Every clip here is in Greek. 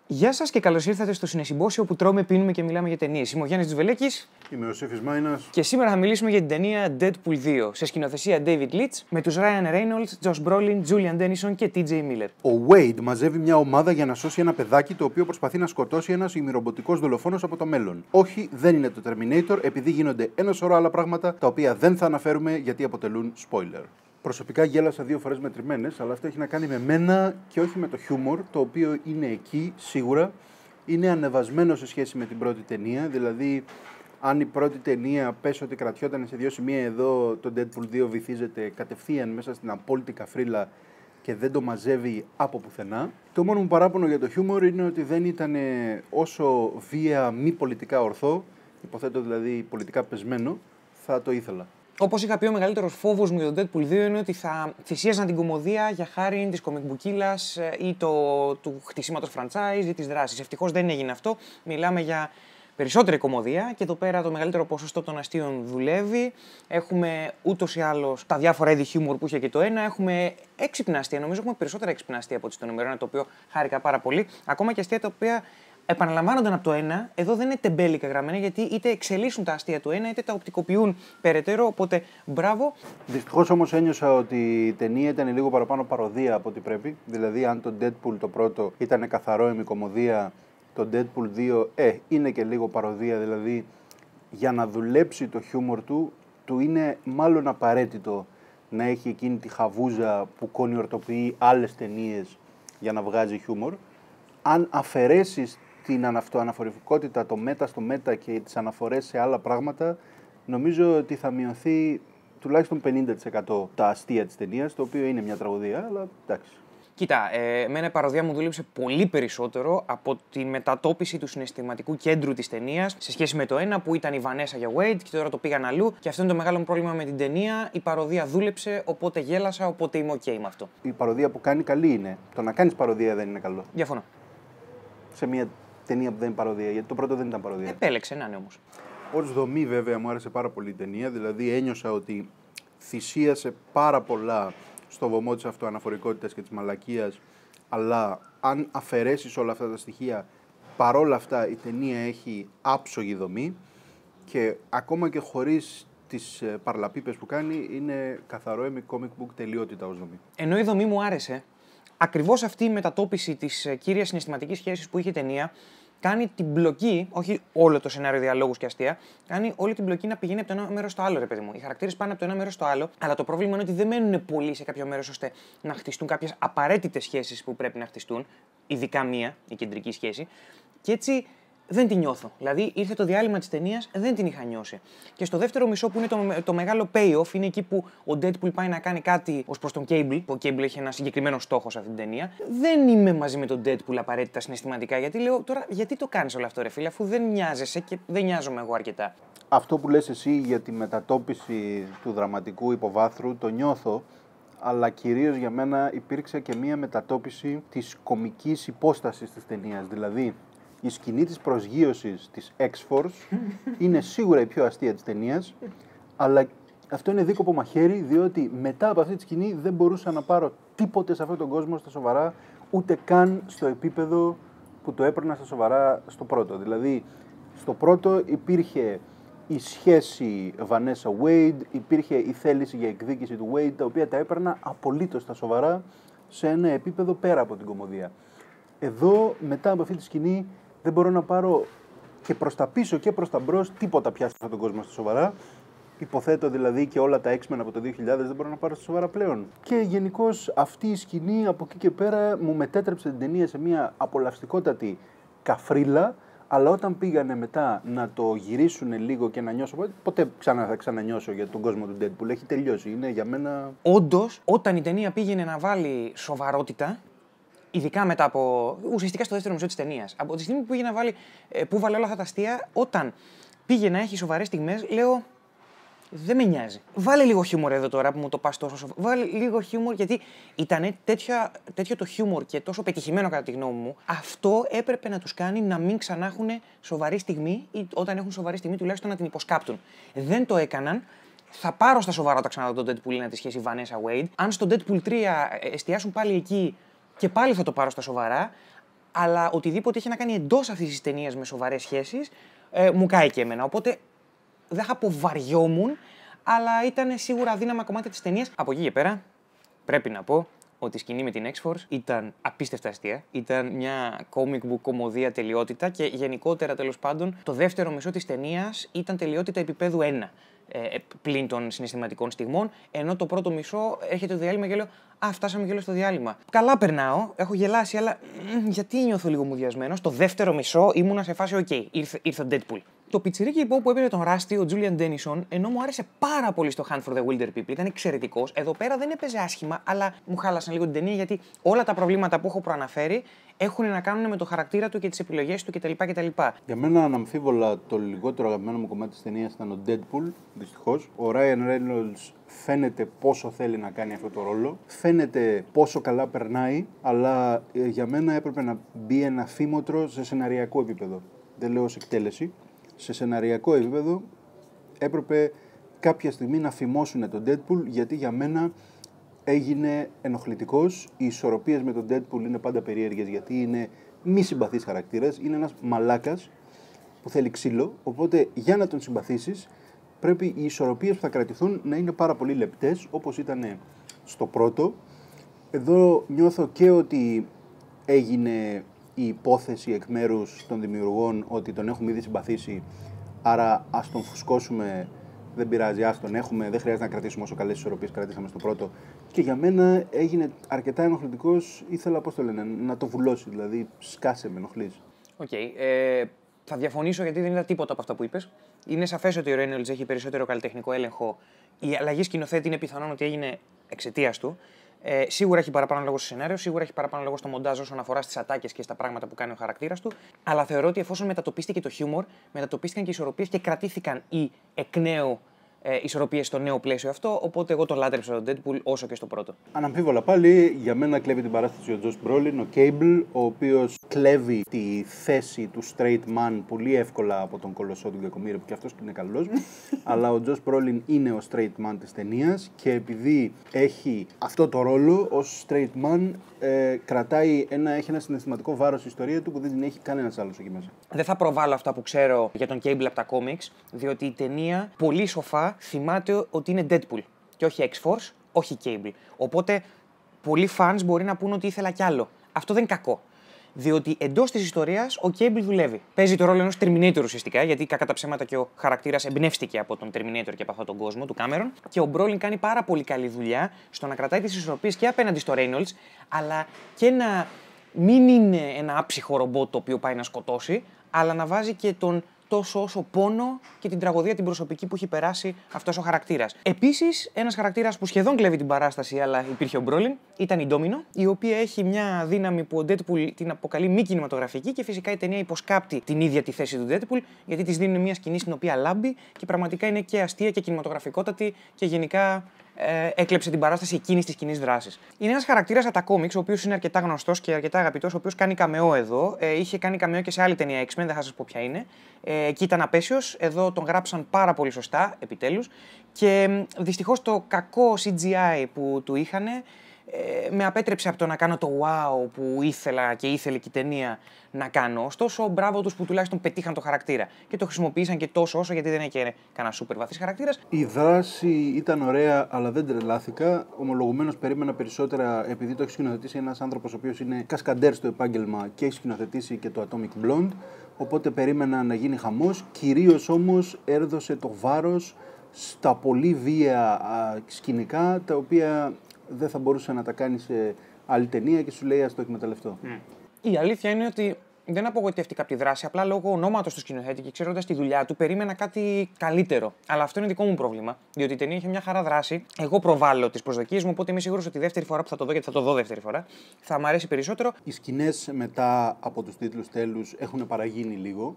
Γεια σας και καλώς ήρθατε στο Συνεσυμπόσιο που τρώμε, πίνουμε και μιλάμε για ταινίες. Είμαι ο Γιάννης Τζουβελέκης. Είμαι ο Σέφης Μάινας. Και σήμερα θα μιλήσουμε για την ταινία Deadpool 2 σε σκηνοθεσία David Leitch με τους Ryan Reynolds, Josh Brolin, Julian Dennison και TJ Miller. Ο Wade μαζεύει μια ομάδα για να σώσει ένα παιδάκι το οποίο προσπαθεί να σκοτώσει ένας ημιρομποτικός δολοφόνος από το μέλλον. Όχι, δεν είναι το Terminator, επειδή γίνονται ένα σωρό άλλα πράγματα τα οποία δεν θα αναφέρουμε γιατί αποτελούν spoiler. Προσωπικά γέλασα 2 φορές μετρημένες, αλλά αυτό έχει να κάνει με μένα και όχι με το χιούμορ, το οποίο είναι εκεί σίγουρα. Είναι ανεβασμένο σε σχέση με την πρώτη ταινία, δηλαδή αν η πρώτη ταινία πες ότι κρατιόταν σε 2 σημεία, εδώ το Deadpool 2 βυθίζεται κατευθείαν μέσα στην απόλυτη καφρίλα και δεν το μαζεύει από πουθενά. Το μόνο μου παράπονο για το χιούμορ είναι ότι δεν ήταν όσο βία μη πολιτικά ορθό, υποθέτω δηλαδή πολιτικά πεσμένο, θα το ήθελα. Όπως είχα πει, ο μεγαλύτερος φόβος μου για το Deadpool 2 είναι ότι θα θυσίαζαν την κωμωδία για χάρη της κομικμπουκίλας ή του χτισήματος franchise ή της δράσης. Ευτυχώς δεν έγινε αυτό. Μιλάμε για περισσότερη κωμωδία και εδώ πέρα το μεγαλύτερο ποσοστό των αστείων δουλεύει. Έχουμε ούτως ή άλλως τα διάφορα είδη χιούμορ που είχε και το ένα. Έχουμε έξυπνα αστεία. Νομίζω έχουμε περισσότερα έξυπνα αστεία από ό,τι στο νούμερο 1, το οποίο χάρηκα πάρα πολύ. Ακόμα και αστεία τα οποία επαναλαμβάνονταν από το ένα, εδώ δεν είναι τεμπέλικα γραμμένα, γιατί είτε εξελίσσουν τα αστεία του ένα, είτε τα οπτικοποιούν περαιτέρω. Οπότε μπράβο. Δυστυχώς όμως ένιωσα ότι η ταινία ήταν λίγο παραπάνω παροδία από ό,τι πρέπει. Δηλαδή, αν το Deadpool το πρώτο ήταν καθαρό ημικομωδία, το Deadpool 2 είναι και λίγο παροδία. Δηλαδή, για να δουλέψει το χιούμορ του είναι μάλλον απαραίτητο να έχει εκείνη τη χαβούζα που κονιορτοποιεί άλλες ταινίες για να βγάζει χιούμορ. Αν αφαιρέσεις την αυτοαναφορικότητα, το μέτα στο μέτα και τις αναφορές σε άλλα πράγματα, νομίζω ότι θα μειωθεί τουλάχιστον 50% τα αστεία της ταινίας, το οποίο είναι μια τραγωδία, αλλά εντάξει. Κοίτα, εμένα η παροδία μου δούλεψε πολύ περισσότερο από τη μετατόπιση του συναισθηματικού κέντρου της ταινίας σε σχέση με το ένα που ήταν η Βανέσα για Wade και τώρα το πήγαν αλλού. Και αυτό είναι το μεγάλο μου πρόβλημα με την ταινία. Η παροδία δούλεψε, οπότε γέλασα, οπότε είμαι OK με αυτό. Η παροδία που κάνει καλή είναι. Το να κάνεις παροδία δεν είναι καλό. Διαφωνώ. Σε μια ταινία που δεν είναι παροδία, γιατί το πρώτο δεν ήταν παροδία. Επέλεξε να είναι όμως. Ως δομή, βέβαια, μου άρεσε πάρα πολύ η ταινία. Δηλαδή, ένιωσα ότι θυσίασε πάρα πολλά στο βωμό της αυτοαναφορικότητας και της μαλακίας. Αλλά αν αφαιρέσεις όλα αυτά τα στοιχεία, παρόλα αυτά η ταινία έχει άψογη δομή και ακόμα και χωρίς τις παρλαπίπες που κάνει, είναι καθαρό comic book τελειότητα ως δομή. Ενώ η δομή μου άρεσε, ακριβώς αυτή η μετατόπιση της κύριας συναισθηματικής σχέσης που είχε η ταινία κάνει την μπλοκή, όχι όλο το σενάριο διαλόγους και αστεία, κάνει όλη την μπλοκή να πηγαίνει από το ένα μέρος στο άλλο, ρε παιδί μου. Οι χαρακτήρες πάνε από το ένα μέρος στο άλλο, αλλά το πρόβλημα είναι ότι δεν μένουν πολλοί σε κάποιο μέρος ώστε να χτιστούν κάποιες απαραίτητες σχέσεις που πρέπει να χτιστούν, ειδικά μία, η κεντρική σχέση, και έτσι δεν την νιώθω. Δηλαδή, ήρθε το διάλειμμα της ταινίας, δεν την είχα νιώσει. Και στο δεύτερο μισό, που είναι το μεγάλο payoff, είναι εκεί που ο Deadpool πάει να κάνει κάτι ως προς τον Cable. Ο Cable έχει ένα συγκεκριμένο στόχο σε αυτή την ταινία. Δεν είμαι μαζί με τον Deadpool απαραίτητα συναισθηματικά, γιατί λέω τώρα, γιατί το κάνεις όλο αυτό, ρε φίλε, αφού δεν νοιάζεσαι και δεν νοιάζομαι εγώ αρκετά. Αυτό που λες εσύ για τη μετατόπιση του δραματικού υποβάθρου, το νιώθω. Αλλά κυρίως για μένα υπήρξε και μία μετατόπιση της κομικής υπόστασης της ταινίας. Δηλαδή, η σκηνή της προσγείωσης της X-Force είναι σίγουρα η πιο αστεία της ταινίας, αλλά αυτό είναι δίκοπο μαχαίρι, διότι μετά από αυτή τη σκηνή δεν μπορούσα να πάρω τίποτε σε αυτόν τον κόσμο στα σοβαρά, ούτε καν στο επίπεδο που το έπαιρνα στα σοβαρά στο πρώτο. Δηλαδή, στο πρώτο υπήρχε η σχέση Vanessa Wade, υπήρχε η θέληση για εκδίκηση του Wade, τα οποία τα έπαιρνα απολύτως στα σοβαρά σε ένα επίπεδο πέρα από την κωμωδία. Εδώ, μετά από αυτή τη σκηνή, δεν μπορώ να πάρω και προς τα πίσω και προς τα μπρος τίποτα πια σε αυτόν τον κόσμο στα σοβαρά. Υποθέτω δηλαδή και όλα τα X-Men από το 2000 δεν μπορώ να πάρω στα σοβαρά πλέον. Και γενικώς αυτή η σκηνή από εκεί και πέρα μου μετέτρεψε την ταινία σε μια απολαυστικότατη καφρίλα. Αλλά όταν πήγανε μετά να το γυρίσουν λίγο και να νιώσω, ποτέ ξανά θα ξανανιώσω για τον κόσμο του Deadpool. Έχει τελειώσει. Είναι για μένα. Όντως, όταν η ταινία πήγαινε να βάλει σοβαρότητα, ειδικά μετά από. Ουσιαστικά στο δεύτερο μισό της ταινίας, από τη στιγμή που πήγε να βάλει. Που βάλε όλα αυτά τα αστεία, όταν πήγε να έχει σοβαρές στιγμές, λέω. Δεν με νοιάζει. Βάλε λίγο χιούμορ εδώ τώρα που μου το πας τόσο σοβαρά. Βάλε λίγο χιούμορ, γιατί ήταν τέτοιο το χιούμορ και τόσο πετυχημένο κατά τη γνώμη μου. Αυτό έπρεπε να τους κάνει να μην ξανά έχουν σοβαρή στιγμή ή όταν έχουν σοβαρή στιγμή τουλάχιστον να την υποσκάπτουν. Δεν το έκαναν. Θα πάρω στα σοβαρά όταν ξαναδώ τον Deadpool να τη σχέση Vanessa Wade. Αν στο Deadpool 3 εστιάσουν πάλι εκεί και πάλι θα το πάρω στα σοβαρά. αλλά οτιδήποτε είχε να κάνει εντός αυτής της ταινίας με σοβαρές σχέσεις, μου κάει και εμένα. Οπότε δεν θα πω βαριόμουν, αλλά ήταν σίγουρα αδύναμα κομμάτια της ταινίας. Από εκεί και πέρα, πρέπει να πω ότι η σκηνή με την X-Force ήταν απίστευτα αστεία. Ήταν μια comic book κομμωδία τελειότητα και γενικότερα τέλος πάντων το δεύτερο μισό της ταινίας ήταν τελειότητα επίπεδου 1. Πλην των συναισθηματικών στιγμών, ενώ το πρώτο μισό έρχεται το διάλειμμα και λέω «Α, φτάσαμε και όλο στο διάλειμμα». Καλά περνάω, έχω γελάσει, αλλά γιατί νιώθω λίγο μουδιασμένος. Το δεύτερο μισό ήμουνα σε φάση «ΟΚ, ήρθε ο Deadpool». Το πιτσιρίκι λοιπόν που έπαιζε τον Ράστι, ο Τζούλιαν Ντένισον, ενώ μου άρεσε πάρα πολύ στο Hunt for the Wilder People, ήταν εξαιρετικός. Εδώ πέρα δεν έπαιζε άσχημα, αλλά μου χάλασαν λίγο την ταινία γιατί όλα τα προβλήματα που έχω προαναφέρει έχουν να κάνουν με το χαρακτήρα του και τις επιλογές του κτλ. Για μένα, αναμφίβολα, το λιγότερο αγαπημένο μου κομμάτι της ταινίας ήταν ο Deadpool, δυστυχώς. Ο Ryan Reynolds φαίνεται πόσο θέλει να κάνει αυτό το ρόλο, φαίνεται πόσο καλά περνάει, αλλά για μένα έπρεπε να μπει ένα φήμοτρο σε σεναριακό επίπεδο. Δεν λέω ως εκτέλεση. Σε σεναριακό επίπεδο έπρεπε κάποια στιγμή να φημώσουν τον Deadpool, γιατί για μένα έγινε ενοχλητικός. Οι ισορροπίες με τον Deadpool είναι πάντα περίεργες, γιατί είναι μη συμπαθής χαρακτήρας, είναι ένας μαλάκας που θέλει ξύλο, οπότε για να τον συμπαθήσεις πρέπει οι ισορροπίες που θα κρατηθούν να είναι πάρα πολύ λεπτές, όπως ήταν στο πρώτο. Εδώ νιώθω και ότι έγινε η υπόθεση εκ μέρους των δημιουργών ότι τον έχουμε ήδη συμπαθήσει, άρα ας τον φουσκώσουμε, δεν πειράζει, ας τον έχουμε, δεν χρειάζεται να κρατήσουμε όσο καλές ισορροπίες κρατήσαμε στο πρώτο. Και για μένα έγινε αρκετά ενοχλητικός, ήθελα, πώς το λένε, να το βουλώσει, δηλαδή σκάσε με, ενοχλείς. Οκ. Θα διαφωνήσω γιατί δεν είδα τίποτα από αυτά που είπες. Είναι σαφές ότι ο Reynolds έχει περισσότερο καλλιτεχνικό έλεγχο. Η αλλαγή σκηνοθέτη είναι πιθανόν ότι έγινε εξαιτίας του. Σίγουρα έχει παραπάνω λόγο στο σενάριο, σίγουρα έχει παραπάνω λόγο στο μοντάζ όσον αφορά στις ατάκες και στα πράγματα που κάνει ο χαρακτήρας του. Αλλά θεωρώ ότι εφόσον μετατοπίστηκε το χιούμορ, μετατοπίστηκαν και οι ισορροπίες και κρατήθηκαν οι εκ νέου ισορροπίες στο νέο πλαίσιο αυτό. Οπότε εγώ τον λάτρεψα τον Deadpool όσο και στο πρώτο. Αναμφίβολα πάλι, για μένα κλέβει την παράσταση ο Josh Brolin, ο Cable, ο οποίος κλέβει τη θέση του straight man πολύ εύκολα από τον κολοσσό του Κακομοίρη, που και αυτός είναι καλός. Αλλά ο Josh Brolin είναι ο straight man της ταινίας και επειδή έχει αυτό το ρόλο ως straight man, έχει ένα συναισθηματικό βάρος η ιστορία του που δεν την έχει κανένας άλλος εκεί μέσα. Δεν θα προβάλλω αυτά που ξέρω για τον Cable από τα comics, διότι η ταινία πολύ σοφά θυμάται ότι είναι Deadpool και όχι X-Force, όχι Cable. Οπότε πολλοί fans μπορεί να πούν ότι ήθελα κι άλλο. Αυτό δεν είναι κακό. Διότι εντός της ιστορίας ο Cable δουλεύει. Παίζει το ρόλο ενός Terminator ουσιαστικά, γιατί κακά τα ψέματα και ο χαρακτήρας εμπνεύστηκε από τον Terminator και από αυτόν τον κόσμο, του Cameron. Και ο Brolin κάνει πάρα πολύ καλή δουλειά στο να κρατάει τις ισορροπίες και απέναντι στο Reynolds, αλλά και να μην είναι ένα άψυχο ρομπότ το οποίο πάει να σκοτώσει, αλλά να βάζει και τον τόσο όσο πόνο και την τραγωδία την προσωπική που έχει περάσει αυτός ο χαρακτήρας. Επίσης, ένας χαρακτήρας που σχεδόν κλέβει την παράσταση, αλλά υπήρχε ο Brolin, ήταν η Domino, η οποία έχει μια δύναμη που ο Deadpool την αποκαλεί μη κινηματογραφική και φυσικά η ταινία υποσκάπτει την ίδια τη θέση του Deadpool, γιατί της δίνουν μια σκηνή στην οποία λάμπει και πραγματικά είναι και αστεία και κινηματογραφικότατη και γενικά έκλεψε την παράσταση εκείνης της κοινής δράσης. Είναι ένας χαρακτήρας από τα κόμιξ, ο οποίος είναι αρκετά γνωστός και αρκετά αγαπητός, ο οποίος κάνει καμεό εδώ. Είχε κάνει καμεό και σε άλλη ταινία X-Men, δεν θα σας πω ποια είναι. Εκεί ήταν απέσιος, εδώ τον γράψαν πάρα πολύ σωστά, επιτέλους. Και δυστυχώς το κακό CGI που του είχανε με απέτρεψε από το να κάνω το wow που ήθελα και ήθελε και η ταινία να κάνω. Ωστόσο, μπράβο τους που τουλάχιστον πετύχαν το χαρακτήρα και το χρησιμοποίησαν και τόσο όσο, γιατί δεν είναι και κανένα σούπερ βαθύς χαρακτήρας. Η δράση ήταν ωραία, αλλά δεν τρελάθηκα. Ομολογουμένως περίμενα περισσότερα, επειδή το έχει σκηνοθετήσει ένας άνθρωπος ο οποίος είναι κασκαντέρ στο επάγγελμα και έχει σκηνοθετήσει και το Atomic Blonde. Οπότε περίμενα να γίνει χαμός. Κυρίως όμως έδωσε το βάρος στα πολύ βία σκηνικά, τα οποία δεν θα μπορούσε να τα κάνει σε άλλη ταινία και σου λέει ας το εκμεταλλευτώ. Η αλήθεια είναι ότι δεν απογοητεύτηκα από τη δράση, απλά λόγω ονόματος του σκηνοθέτη και ξέροντας τη δουλειά του, περίμενα κάτι καλύτερο. Αλλά αυτό είναι δικό μου πρόβλημα, διότι η ταινία είχε μια χαρά δράση. Εγώ προβάλλω τις προσδοκίες μου, οπότε είμαι σίγουρος ότι δεύτερη φορά που θα το δω, γιατί θα το δω δεύτερη φορά, θα μου αρέσει περισσότερο. Οι σκηνές μετά από τους τίτλους τέλους έχουν παραγίνει λίγο,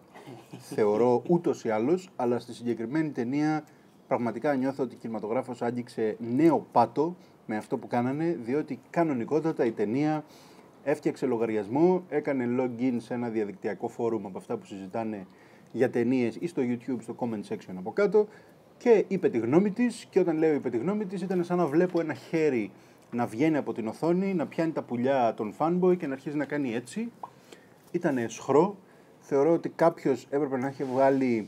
θεωρώ ούτως ή άλλως, αλλά στη συγκεκριμένη ταινία πραγματικά νιώθω ότι ο κινηματογράφος άγγιξε νέο πάτο με αυτό που κάνανε, διότι κανονικότατα η ταινία έφτιαξε λογαριασμό, έκανε login σε ένα διαδικτυακό φόρουμ από αυτά που συζητάνε για ταινίες ή στο YouTube, στο comment section από κάτω και είπε τη γνώμη της, και όταν λέω είπε τη γνώμη της ήταν σαν να βλέπω ένα χέρι να βγαίνει από την οθόνη, να πιάνει τα πουλιά των fanboy και να αρχίζει να κάνει έτσι Ήτανε σχρό. Θεωρώ ότι κάποιος έπρεπε να έχει βγάλει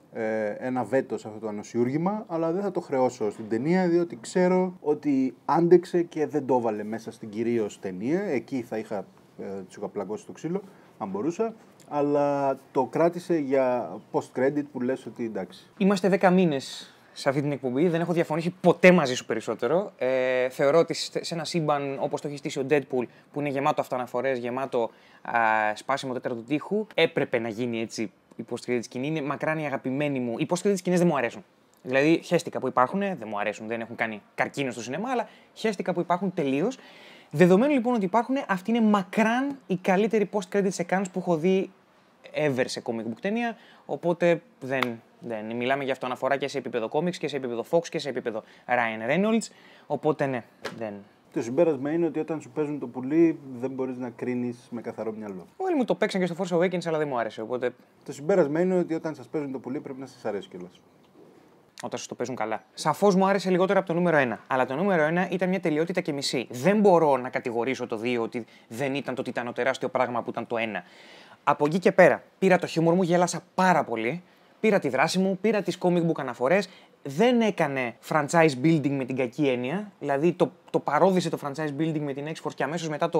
ένα βέτο σε αυτό το ανοσιούργημα, αλλά δεν θα το χρεώσω στην ταινία, διότι ξέρω ότι άντεξε και δεν το έβαλε μέσα στην κυρίως ταινία. Εκεί θα είχα τους είχα πλακώσει το ξύλο, αν μπορούσα, αλλά το κράτησε για post-credit που λες ότι εντάξει. Είμαστε 10 μήνες σε αυτή την εκπομπή, δεν έχω διαφωνήσει ποτέ μαζί σου περισσότερο. Θεωρώ ότι σε ένα σύμπαν όπως το έχει στήσει ο Deadpool, που είναι γεμάτο αυτοαναφορές, γεμάτο σπάσιμο τέταρτου τοίχου, έπρεπε να γίνει έτσι η post-credit σκηνή. Είναι μακράν η αγαπημένη μου. Οι post-credit σκηνές δεν μου αρέσουν. Δηλαδή, χαίστηκα που υπάρχουν, δεν μου αρέσουν, δεν έχουν κάνει καρκίνο στο σινεμά, αλλά χαίστηκα που υπάρχουν τελείως. Δεδομένου λοιπόν ότι υπάρχουν, αυτή είναι μακράν η καλύτερη post-credit sequence που έχω δει ever σε comic book ταινία. Οπότε δεν μιλάμε για αυτό αναφορά και σε επίπεδο comics και σε επίπεδο Fox και σε επίπεδο Ryan Reynolds. Οπότε ναι, δεν. Το συμπέρασμα είναι ότι όταν σου παίζουν το πουλί δεν μπορείς να κρίνεις με καθαρό μυαλό. Όλοι μου το παίξαν και στο Force Awakens, αλλά δεν μου άρεσε. Οπότε. Το συμπέρασμα είναι ότι όταν σας παίζουν το πουλί πρέπει να σας αρέσει κιόλας. Όταν σας το παίζουν καλά. Σαφώς μου άρεσε λιγότερο από το νούμερο 1. Αλλά το νούμερο 1 ήταν μια τελειότητα και μισή. Δεν μπορώ να κατηγορήσω το 2 ότι δεν ήταν το τιτανοτεράστιο πράγμα που ήταν το 1. Από εκεί και πέρα πήρα το χιούμορ μου, γέλασα πάρα πολύ. Πήρα τη δράση μου, πήρα τις comic book αναφορές. Δεν έκανε franchise building με την κακή έννοια. Δηλαδή το παρόδησε το franchise building με την X-Force και αμέσως μετά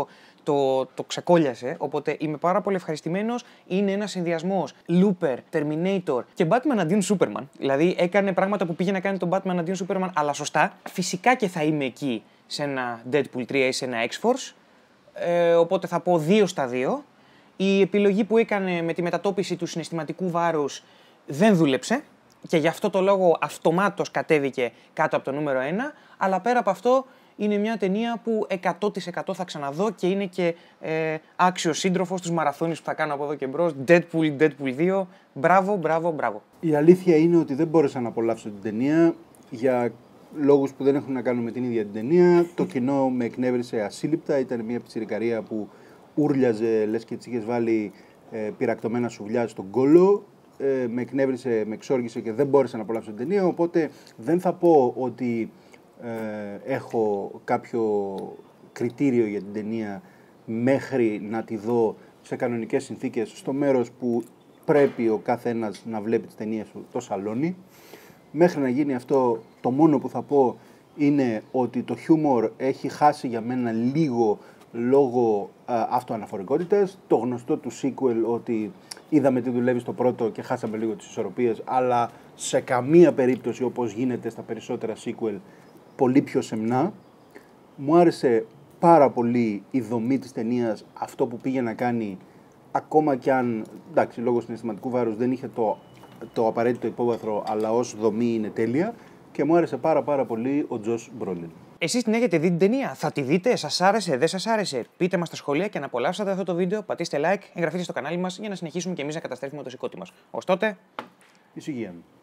το ξεκόλιασε. Οπότε είμαι πάρα πολύ ευχαριστημένος. Είναι ένας συνδυασμός Looper, Terminator και Batman αντίον Superman. Δηλαδή έκανε πράγματα που πήγε να κάνει τον Batman αντίον Superman, αλλά σωστά. Φυσικά και θα είμαι εκεί σε ένα Deadpool 3 ή σε ένα X-Force. Οπότε θα πω 2 στα 2. Η επιλογή που έκανε με τη μετατόπιση του συναισθηματικού βάρους δεν δούλεψε και γι' αυτό το λόγο αυτομάτως κατέβηκε κάτω από το νούμερο 1, αλλά πέρα από αυτό είναι μια ταινία που 100% θα ξαναδώ και είναι και άξιος σύντροφος στους μαραθώνιους που θα κάνω από εδώ και μπρος. Deadpool 2, μπράβο, μπράβο, μπράβο. Η αλήθεια είναι ότι δεν μπόρεσα να απολαύσω την ταινία για λόγους που δεν έχουν να κάνουν με την ίδια την ταινία. Το κοινό με εκνεύρισε ασύλληπτα, ήταν μια πιτσιρικαρία που ούρλιαζε, λες και της είχες βάλει πυρακτωμένα σουβλιά στον κόλο. Με εκνεύρισε, με εξόργησε και δεν μπόρεσα να απολαύσω την ταινία, οπότε δεν θα πω ότι έχω κάποιο κριτήριο για την ταινία μέχρι να τη δω σε κανονικές συνθήκες στο μέρος που πρέπει ο καθένας να βλέπει τις ταινίες του, το σαλόνι. Μέχρι να γίνει αυτό, το μόνο που θα πω είναι ότι το χιούμορ έχει χάσει για μένα λίγο λόγω αυτοαναφορικότητας. Το γνωστό του sequel ότι είδαμε τι δουλεύει στο πρώτο και χάσαμε λίγο τις ισορροπίες, αλλά σε καμία περίπτωση όπως γίνεται στα περισσότερα sequel πολύ πιο σεμνά. Μου άρεσε πάρα πολύ η δομή της ταινίας, αυτό που πήγε να κάνει, ακόμα κι αν, εντάξει, λόγω συναισθηματικού βάρους δεν είχε το απαραίτητο υπόβαθρο, αλλά ως δομή είναι τέλεια και μου άρεσε πάρα πολύ ο Τζος Μπρόλιν. Εσείς την έχετε δει την ταινία, θα τη δείτε, σας άρεσε, δεν σας άρεσε? Πείτε μας στα σχόλια και αν απολαύσατε αυτό το βίντεο, πατήστε like, εγγραφείτε στο κανάλι μας για να συνεχίσουμε και εμείς να καταστρέφουμε το σηκώτη μας. Ως τότε, εις υγεία.